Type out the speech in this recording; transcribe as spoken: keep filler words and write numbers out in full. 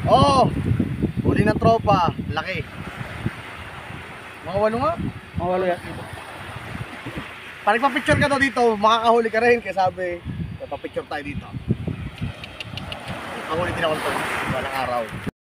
Oo. Huli ng tropa. Laki. Mga walo nga. Mga walo yan. Parang pa-picture ka daw dito, makakahuli ka rin. Kaya sabi, pa-picture tayo dito. Nakahuli din ako ito. Walang araw.